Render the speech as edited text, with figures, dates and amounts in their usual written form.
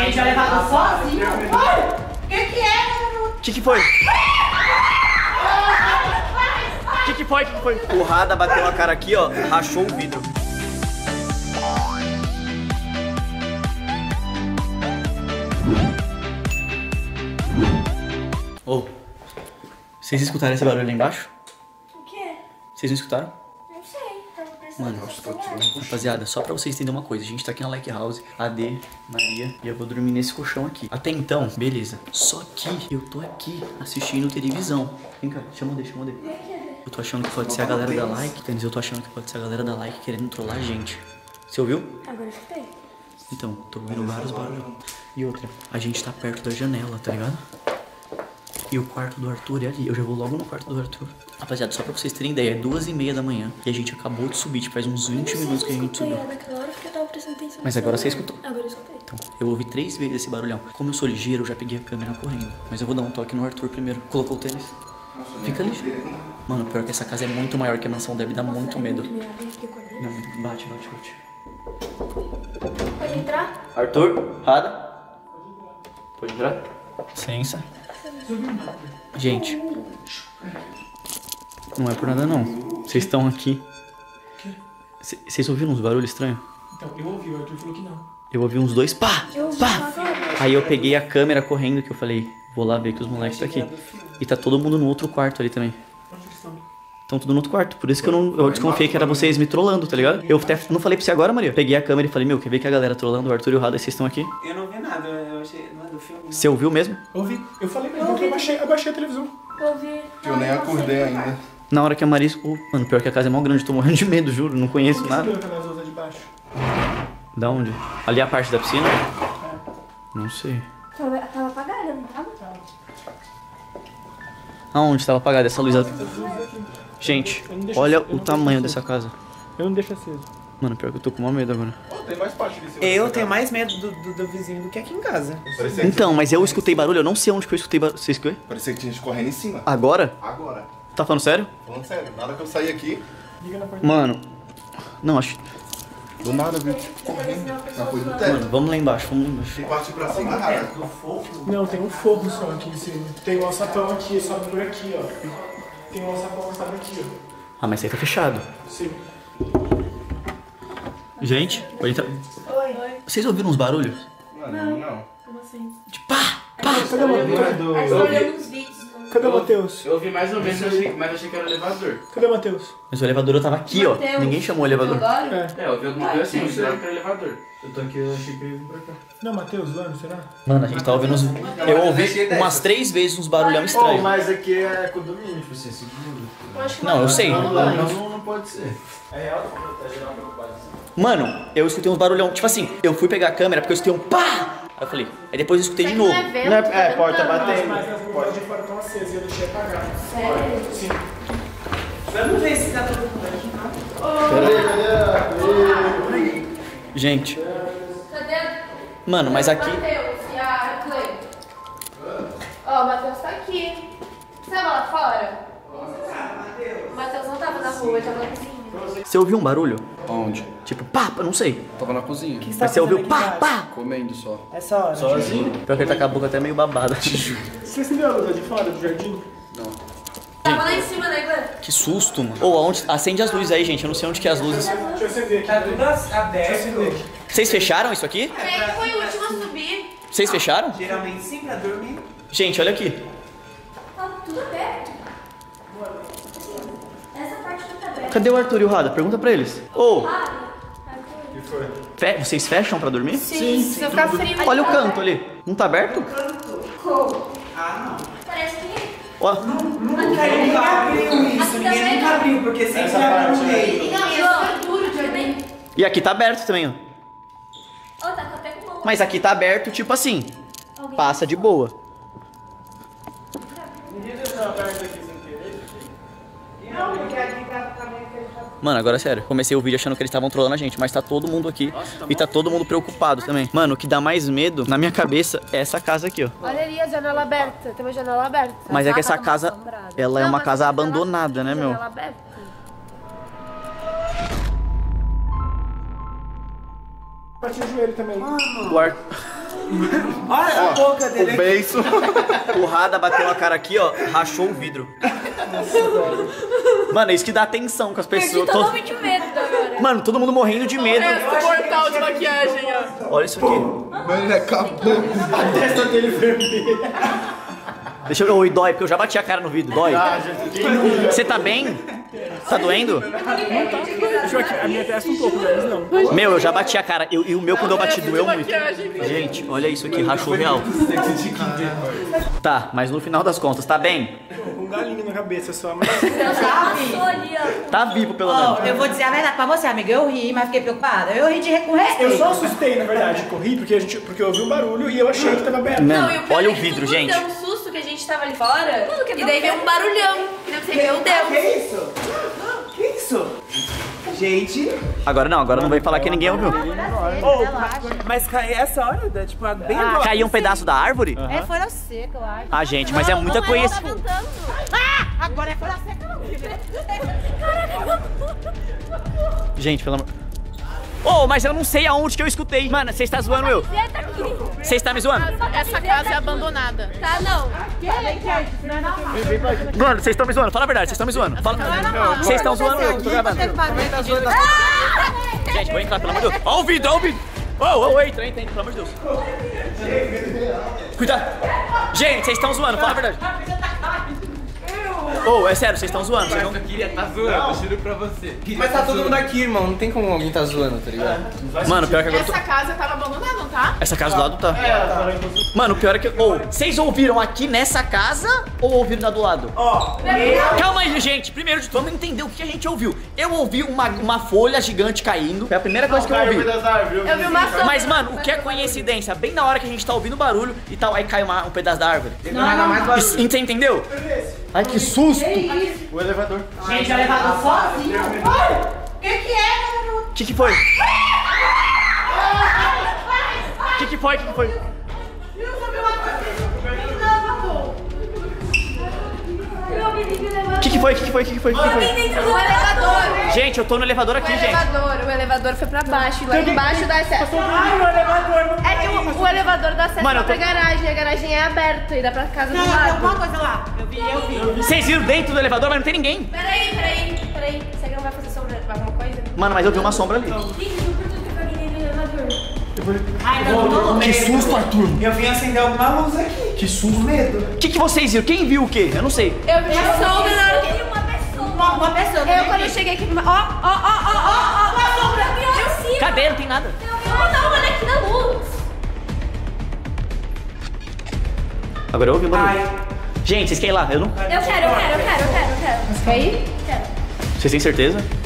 Gente, o elevador sozinho. O que é, garoto? Que foi? Que foi? O Rada bateu a cara aqui, ó, rachou o vidro. Ô, vocês escutaram esse barulho lá embaixo? O quê? Vocês não escutaram? Não sei, tava prestando Mano, atenção. rapaziada, só pra vocês entenderem uma coisa, a gente tá aqui na Like House, AD, Maria, e eu vou dormir nesse colchão aqui. Até então, beleza. Só que eu tô aqui assistindo televisão. Vem cá, chama o D. Eu tô achando que pode ser a galera da Like, quer dizer, eu tô achando que pode ser a galera da Like querendo trollar a gente. Você ouviu? Agora eu escutei. Então, tô ouvindo vários barulhos. E outra, a gente tá perto da janela, tá ligado? E o quarto do Arthur é ali. Eu já vou logo no quarto do Arthur. Rapaziada, só pra vocês terem ideia, é 2h30 da manhã. E a gente acabou de subir, tipo, faz uns 20 minutos que a gente subiu. Naquela hora que eu tava prestando atenção. Mas agora você escutou. Agora eu escutei. Então, eu ouvi 3 vezes esse barulhão. Como eu sou ligeiro, eu já peguei a câmera correndo. Mas eu vou dar um toque no Arthur primeiro. Colocou o tênis? Fica ligeiro. Mano, pior que essa casa é muito maior que a mansão, deve dar muito medo. Não, bate. Pode entrar? Arthur, Rada. Pode entrar? Licença. Gente, não é por nada não. Vocês estão aqui. Vocês ouviram uns barulhos estranhos? Então, eu ouvi, o Arthur falou que não. Eu ouvi uns dois pá, pá. Aí eu peguei a câmera correndo que eu falei, vou lá ver que os moleques estão aqui. E tá todo mundo no outro quarto ali também. Onde eles estão? Estão tudo no outro quarto. Por isso que eu desconfiei que era vocês me trollando, tá ligado? Eu até não falei pra você agora, Maria. Peguei a câmera e falei, meu, quer ver que a galera trollando o Arthur e o Rada, vocês estão aqui? Eu não vi nada, eu achei. Não é do filme. Você ouviu mesmo? Ouvi. Eu falei mesmo que eu baixei a televisão. Eu ouvi. Eu nem acordei ainda. Na hora que a Maria... Mano, pior que a casa é mó grande, eu tô morrendo de medo, juro. Não conheço Por que nada. você viu aquelas outras de baixo? Da onde? Ali é a parte da piscina? Não sei. Tava apagada, não tava? Aonde tava apagada essa luz? Gente, olha o tamanho dessa casa. Eu não deixo aceso. Mano, pior que eu tô com maior medo agora. Tem mais parte disso. Eu tenho mais medo do vizinho do que aqui em casa. Então, mas eu escutei barulho, eu não sei onde que eu escutei barulho. Você escutou? Parecia que tinha gente correndo em cima. Agora? Agora. Tá falando sério? Falando sério, na hora que eu saí aqui, Liga na porta. Mano, não, acho... do nada eu vi correndo na coisa do teto. Mano, vamos lá embaixo, vamos lá embaixo. Tem que partir pra cima, cara. Não, tem um forro só aqui em cima. Tem um alçapão aqui, sobe por aqui, ó. Tem um alçapão que sobe aqui, ó. Ah, mas isso aí tá fechado. Sim. Gente, pode entrar. Oi. Vocês ouviram uns barulhos? Não. Como assim? De pá! Cadê o Matheus? Aí você olhando uns vídeos. Cadê o Matheus? Eu ouvi mais ou menos, mas achei que era o elevador. Cadê o Matheus? Mas o elevador tava aqui, ó. Matheus. Ninguém chamou o elevador. Agora? É, eu ouvi alguma coisa assim, mas achei que era o elevador. Eu tô aqui, eu achei que eu ia vir pra cá. Não, Matheus, Lano, será? Mano, a gente tá ouvindo uns... Eu ouvi umas 3 vezes uns barulhão estranhos. Mas aqui é condomínio, tipo assim, seguro. Eu acho que Não, eu sei. Não pode ser. Mano, eu escutei uns barulhão. Tipo assim, eu fui pegar a câmera porque eu escutei um pá! Aí eu falei, aí depois eu escutei de novo. Porta batendo. Mas as luzes de fora estão acesas e eu deixei apagado. Sério? Sim. Vamos ver se tá todo mundo aqui. Gente, Cadê? mano, mas aqui... Matheus e a Cleo. Ó, o Matheus tá aqui. Você tava lá fora? O Matheus não tava na rua, ele tava na cozinha. Você ouviu um barulho? Onde? Tipo, pá, eu não sei. Tava na cozinha. Mas você ouviu pá, pá! Comendo só. Essa hora. Sozinho. Pior que ele tá com a boca até meio babada. Você acendeu a luz lá de fora do jardim? Tava lá em cima, né, Glenn? Que susto, mano. Ou aonde... Acende as luzes aí, gente. Eu não sei onde que é as luzes. Deixa eu acender aqui. Tá tudo aberto. Vocês fecharam isso aqui? Quem foi o último a subir? Vocês fecharam? Geralmente sim, pra dormir. Gente, olha aqui. Tá tudo aberto. Essa parte tudo tá aberta. Cadê o Arthur e o Rada? Pergunta pra eles. Ô, Arthur. vocês fecham pra dormir? Sim, se eu ficar frio. Olha o canto ali. Não tá aberto? Parece que... Ó, Ninguém abriu isso, ninguém nunca abriu, porque sempre abre no meio. Não, isso foi duro de abrir. e aqui tá aberto também, ó. Ô, tá com até com mão. Mas aqui tá aberto, tipo assim. Passa de boa. Não, porque aqui tá meio fechado. Mano, agora é sério. Comecei o vídeo achando que eles estavam trolando a gente, mas tá todo mundo aqui. E tá todo mundo preocupado também. Mano, o que dá mais medo na minha cabeça é essa casa aqui, ó. Olha ali a janela aberta. Tem uma janela aberta. Mas é que essa casa, ela é uma casa abandonada, né, meu? Janela aberta. Bati o joelho também. O Ar... Olha a boca O dele. beiço. O Rada bateu a cara aqui, ó, rachou o vidro. Mano, é isso que dá atenção com as Perdi pessoas. totalmente o medo agora. Mano, todo mundo morrendo de medo. Portal de maquiagem, ó. Olha isso aqui. Mano, ele acabou. A testa dele vermelha. Deixa eu ver, oi, dói, porque eu já bati a cara no vidro, dói. Você tá bem? Tá doendo? Deixa eu aqui, a minha testa um pouco, mas não. Meu, eu já bati a cara. E o meu, quando eu bati, doeu muito. Gente, olha isso aqui, rachou real. Tá, mas no final das contas, tá bem? Um galinho na cabeça só, mas... Passou ali, ó. Tá vivo, pelo menos. Ó, eu vou dizer a verdade pra você, amiga. Eu ri, mas fiquei preocupada. Eu ri com respeito. Eu só assustei, na verdade, corri porque eu ouvi um barulho e eu achei que tava aberto. Mano, E o pior olha é o que vidro, todo mundo gente. deu um susto que a gente tava ali fora. E daí veio um barulhão. E daí você, meu Deus. Que isso? Que isso? Gente. Agora não vai falar que ninguém ouviu. Mas essa hora, tipo, bem agora. Caiu um pedaço da árvore? É folha seca, eu acho. Ah, gente, mas é muita coisa. Agora é folha seca, não, filho. Gente, pelo amor... Oh, mas eu não sei aonde que eu escutei. Mano, você está zoando eu? Você está me zoando? Essa casa é abandonada. Tá, não. Mano, vocês estão me zoando. Fala a verdade, vocês estão me zoando. Fala... Vocês estão zoando eu, que tô gravando. Gente, vou entrar, pelo amor de Deus. Ó o vidro, ó o vidro. Entra, pelo amor de Deus. Cuidado. Gente, vocês estão zoando, fala a verdade. Oh, é sério, vocês estão zoando. Vocês não... Queria tá zoando, eu juro pra você. Mas tá todo mundo aqui, irmão. Não tem como alguém tá zoando, tá ligado? Mano, pior que agora eu tô... Essa casa tava abandonada, não tá? Essa casa do lado tá. Mano, o pior é que... Ô, vocês ouviram aqui nessa casa ou ouviram na do lado? Calma aí, gente. Primeiro de tudo, vamos entender o que a gente ouviu. Eu ouvi uma folha gigante caindo. É a primeira coisa que eu ouvi. Eu vi uma sombra. Mas, mano, o que é coincidência? Bem na hora que a gente tá ouvindo barulho e tal, aí cai um pedaço da árvore. Você entendeu? Ai, que susto! O elevador. Gente, o elevador sozinho. O que que é, garoto? O que foi? O que foi? Eu só vi uma coisa. Elevador. O que foi? Dentro do elevador. Gente, eu tô no elevador aqui, gente. O elevador foi pra baixo. E lá embaixo dá acesso. Ai, o elevador não... É que o elevador dá acesso Mano, eu pra tô- garagem. A garagem é aberta e dá pra casa do Não, tem lado. alguma coisa lá. Eu vi. Vocês viram dentro do elevador, mas não tem ninguém. Peraí. Você não vai fazer sombra alguma coisa? Mano, mas eu vi uma sombra ali. Ai, não. Que susto, Arthur. Eu vim acender alguma luz aqui. Que susto. Medo. O que vocês viram? Quem viu o quê? Eu não sei. Eu vi uma sombra na hora que Uma pessoa. eu quando eu cheguei aqui. Ó. Uma sombra. Eu sim. Cadê? Não tem nada. Não, olha aqui na luz. Agora eu ouvi uma luz. Gente, vocês querem ir lá? Eu não. Eu quero. Quer ir? Quero. Vocês têm certeza?